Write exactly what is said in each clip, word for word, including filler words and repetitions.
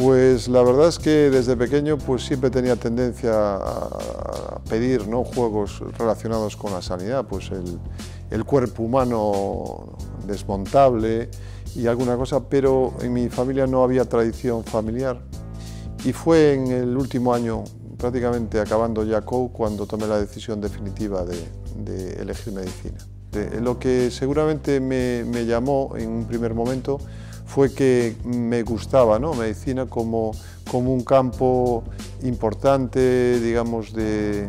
Pues la verdad es que desde pequeño pues siempre tenía tendencia a pedir, ¿no?, juegos relacionados con la sanidad, pues el, el cuerpo humano desmontable y alguna cosa, pero en mi familia no había tradición familiar y fue en el último año, prácticamente acabando ya C O U, cuando tomé la decisión definitiva de, de elegir medicina. De, lo que seguramente me, me llamó en un primer momento fue que me gustaba, ¿no?, medicina como, como un campo importante, digamos, de,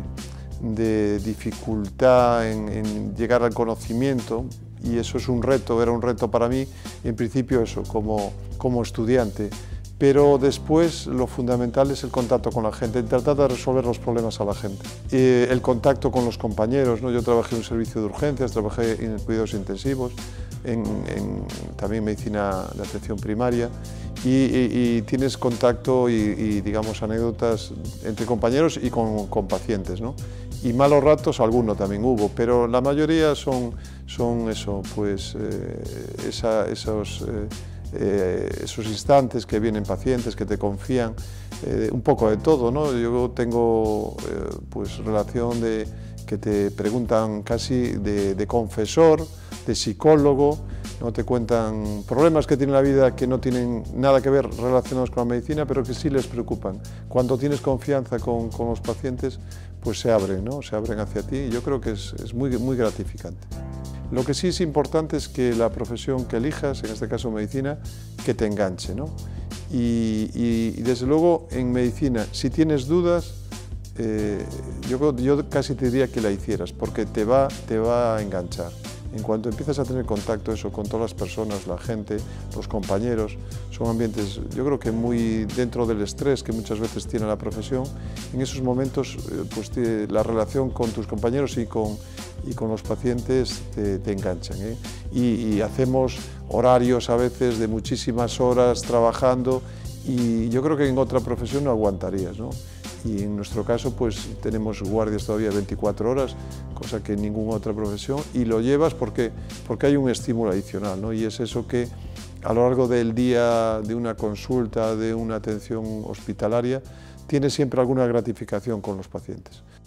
de dificultad en, en llegar al conocimiento, y eso es un reto, era un reto para mí, en principio eso, como, como estudiante. Pero después lo fundamental es el contacto con la gente, tratar de resolver los problemas a la gente. Eh, el contacto con los compañeros, ¿no? Yo trabajé en un servicio de urgencias, trabajé en cuidados intensivos, en, en también medicina de atención primaria, y, y, y tienes contacto y, y, digamos, anécdotas entre compañeros y con, con pacientes, ¿no? Y malos ratos alguno también hubo, pero la mayoría son, son eso, pues, eh, esa, esos... Eh, Eh, esos instantes que vienen pacientes, que te confían, eh, un poco de todo, ¿no? Yo tengo eh, pues relación de que te preguntan casi de, de confesor, de psicólogo, no te cuentan problemas que tiene la vida que no tienen nada que ver relacionados con la medicina, pero que sí les preocupan. Cuando tienes confianza con, con los pacientes, pues se abren, ¿no? Se abren hacia ti, y yo creo que es, es muy, muy gratificante. Lo que sí es importante es que la profesión que elijas, en este caso medicina, que te enganche, ¿no? Y, y, y desde luego en medicina, si tienes dudas, eh, yo, yo casi te diría que la hicieras, porque te va, te va a enganchar. En cuanto empiezas a tener contacto eso con todas las personas, la gente, los compañeros, son ambientes, yo creo que muy dentro del estrés que muchas veces tiene la profesión, en esos momentos pues la relación con tus compañeros y con, y con los pacientes te, te enganchan, ¿eh? Y, y hacemos horarios a veces de muchísimas horas trabajando, y yo creo que en otra profesión no aguantarías, ¿no? Y en nuestro caso pues tenemos guardias todavía veinticuatro horas, cosa que en ninguna otra profesión, y lo llevas porque, porque hay un estímulo adicional, ¿no? Y es eso que a lo largo del día, de una consulta, de una atención hospitalaria, tienes siempre alguna gratificación con los pacientes.